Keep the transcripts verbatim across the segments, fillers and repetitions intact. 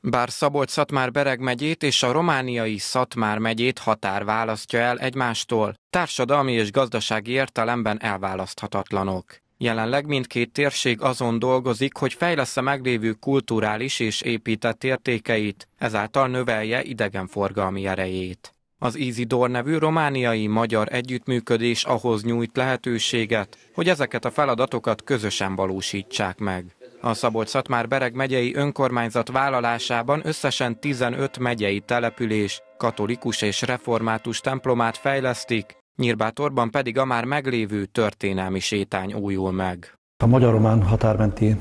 Bár Szabolcs-Szatmár-Bereg megyét és a romániai Szatmár megyét határ választja el egymástól, társadalmi és gazdasági értelemben elválaszthatatlanok. Jelenleg mindkét térség azon dolgozik, hogy fejlessze meglévő kulturális és épített értékeit, ezáltal növelje idegenforgalmi erejét. Az Isidor nevű romániai magyar együttműködés ahhoz nyújt lehetőséget, hogy ezeket a feladatokat közösen valósítsák meg. A Szabolcs-Szatmár-Bereg megyei önkormányzat vállalásában összesen tizenöt megyei település, katolikus és református templomát fejlesztik, Nyírbátorban pedig a már meglévő történelmi sétány újul meg. A magyar-román határmenti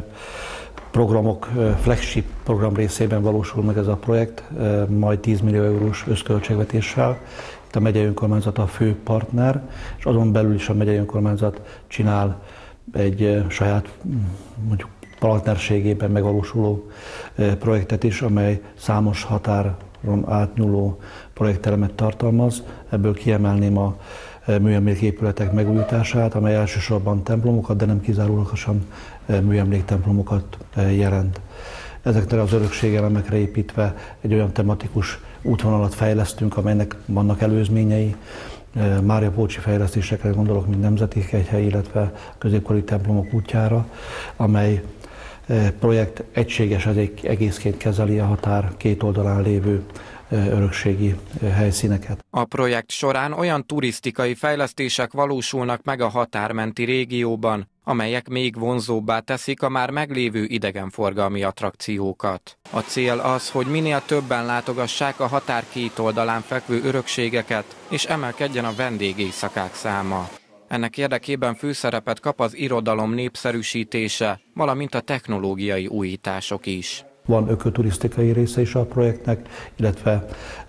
programok flagship program részében valósul meg ez a projekt, majd tíz millió eurós összköltségvetéssel. Itt a megyei önkormányzat a fő partner, és azon belül is a megyei önkormányzat csinál egy saját, mondjuk partnerségében megvalósuló projektet is, amely számos határon átnyúló projektelemet tartalmaz. Ebből kiemelném a műemléképületek megújítását, amely elsősorban templomokat, de nem kizárólagosan műemléktemplomokat jelent. Ezekre az örökségelemekre építve egy olyan tematikus útvonalat fejlesztünk, amelynek vannak előzményei. Máriapócsi fejlesztésekre gondolok, mint nemzeti kegyhely, illetve középkori templomok útjára, amely projekt egységes egészként kezeli a határ két oldalán lévő örökségi helyszíneket. A projekt során olyan turisztikai fejlesztések valósulnak meg a határmenti régióban, amelyek még vonzóbbá teszik a már meglévő idegenforgalmi attrakciókat. A cél az, hogy minél többen látogassák a határ két oldalán fekvő örökségeket, és emelkedjen a vendégéjszakák száma. Ennek érdekében főszerepet kap az irodalom népszerűsítése, valamint a technológiai újítások is. Van ökoturisztikai része is a projektnek, illetve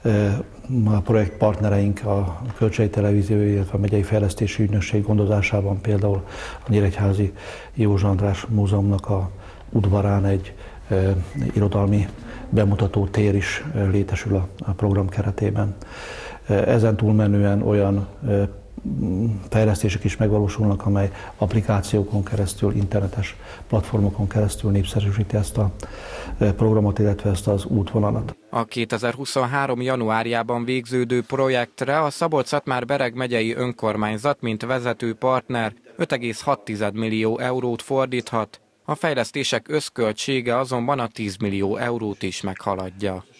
a projekt partnereink a Kölcsei Televízió, illetve a Megyei Fejlesztési Ügynökség gondozásában például a Nyíregyházi József András Múzeumnak a udvarán egy irodalmi bemutató tér is létesül a program keretében. Ezen túlmenően olyan fejlesztések is megvalósulnak, amely applikációkon keresztül, internetes platformokon keresztül népszerűsíti ezt a programot, illetve ezt az útvonalat. A kétezer-huszonhárom. januárjában végződő projektre a Szabolcs-Szatmár-Bereg megyei önkormányzat, mint vezető partner öt egész hat millió eurót fordíthat, a fejlesztések összköltsége azonban a tíz millió eurót is meghaladja.